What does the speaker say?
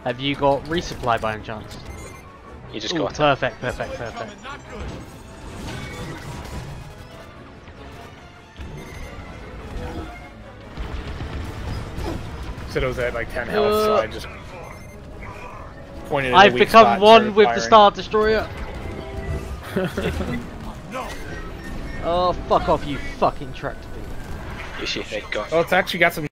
Have you got resupply by any chance? You just Ooh, got it. perfect. Said it was at like 10 health, so I just pointed at I've a weak become spot and one started with the firing. Star Destroyer. Oh, fuck off, you fucking tractor beam. You see if they got. Well, it's actually got some